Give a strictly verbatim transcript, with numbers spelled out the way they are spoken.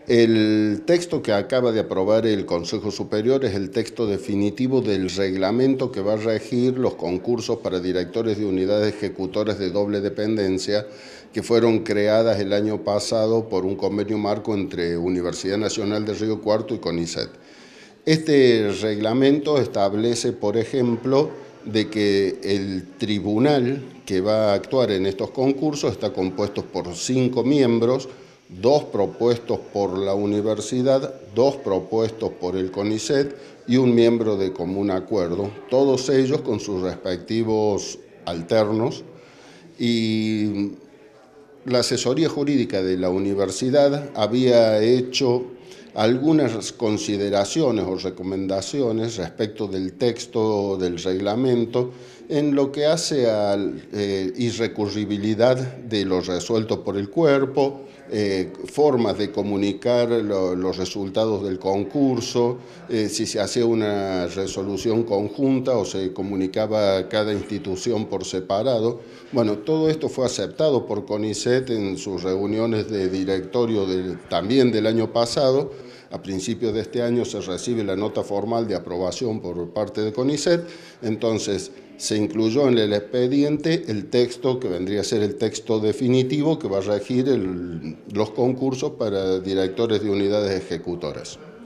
El texto que acaba de aprobar el Consejo Superior es el texto definitivo del reglamento que va a regir los concursos para directores de unidades ejecutoras de doble dependencia que fueron creadas el año pasado por un convenio marco entre Universidad Nacional de Río Cuarto y CONICET. Este reglamento establece, por ejemplo, de que el tribunal que va a actuar en estos concursos está compuesto por cinco miembros, dos propuestos por la universidad, dos propuestos por el CONICET y un miembro de común acuerdo, todos ellos con sus respectivos alternos. Y la asesoría jurídica de la universidad había hecho algunas consideraciones o recomendaciones respecto del texto del reglamento en lo que hace a la eh, irrecurribilidad de lo resuelto por el cuerpo, eh, formas de comunicar lo, los resultados del concurso, eh, si se hacía una resolución conjunta o se comunicaba a cada institución por separado. Bueno, todo esto fue aceptado por CONICET en sus reuniones de directorio del, también del año pasado. A principios de este año se recibe la nota formal de aprobación por parte de CONICET, entonces se incluyó en el expediente el texto que vendría a ser el texto definitivo que va a regir el, los concursos para directores de unidades ejecutoras.